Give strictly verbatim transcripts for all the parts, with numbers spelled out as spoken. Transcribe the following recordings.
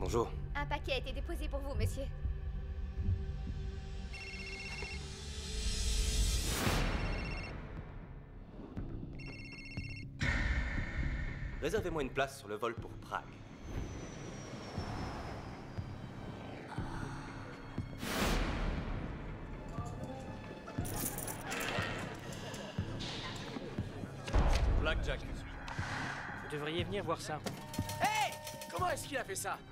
Bonjour. Un paquet a été déposé pour vous, monsieur. Réservez-moi une place sur le vol pour Prague. Blackjack. Vous devriez venir voir ça. Hey! Comment est-ce qu'il a fait ça?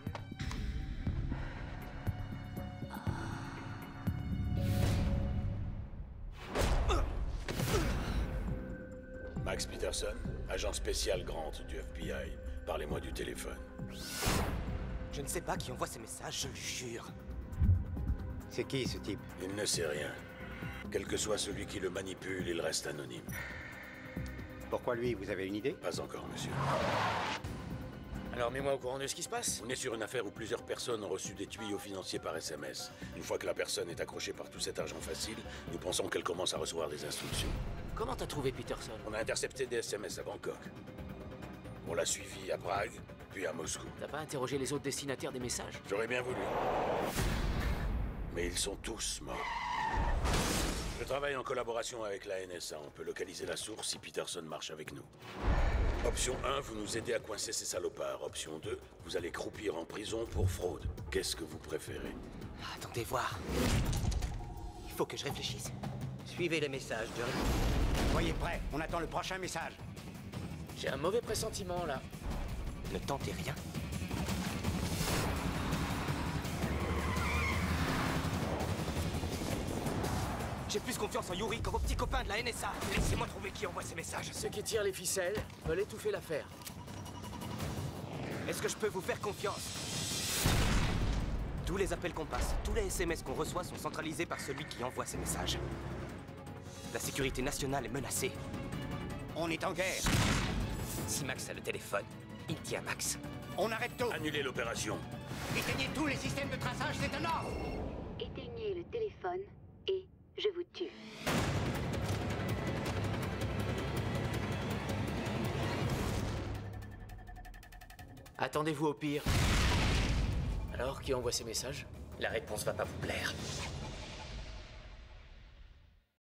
Max Peterson, agent spécial Grant du F B I. Parlez-moi du téléphone. Je ne sais pas qui envoie ces messages, je le jure. C'est qui, ce type? Il ne sait rien. Quel que soit celui qui le manipule, il reste anonyme. Pourquoi lui? Vous avez une idée? Pas encore, monsieur. Alors mets-moi au courant de ce qui se passe. On est sur une affaire où plusieurs personnes ont reçu des tuyaux financiers par S M S. Une fois que la personne est accrochée par tout cet argent facile, nous pensons qu'elle commence à recevoir des instructions. Comment t'as trouvé Peterson? On a intercepté des S M S à Bangkok. On l'a suivi à Prague, puis à Moscou. T'as pas interrogé les autres destinataires des messages? J'aurais bien voulu. Mais ils sont tous morts. Je travaille en collaboration avec la N S A. On peut localiser la source si Peterson marche avec nous. Option un, vous nous aidez à coincer ces salopards. Option deux, vous allez croupir en prison pour fraude. Qu'est-ce que vous préférez? Attendez voir. Il faut que je réfléchisse. Suivez les messages, Johnny. Soyez prêts, on attend le prochain message. J'ai un mauvais pressentiment, là. Ne tentez rien. J'ai plus confiance en Yuri qu'en vos petits copains de la N S A. Laissez-moi trouver qui envoie ces messages. Ceux qui tirent les ficelles veulent étouffer l'affaire. Est-ce que je peux vous faire confiance? Tous les appels qu'on passe, tous les S M S qu'on reçoit sont centralisés par celui qui envoie ces messages. La sécurité nationale est menacée. On est en guerre. Si Max a le téléphone, il tient Max. On arrête tout. Annulez l'opération. Éteignez tous les systèmes de traçage, c'est un ordre. Éteignez le téléphone et je vous tue. Attendez-vous au pire. Alors, qui envoie ces messages? La réponse va pas vous plaire.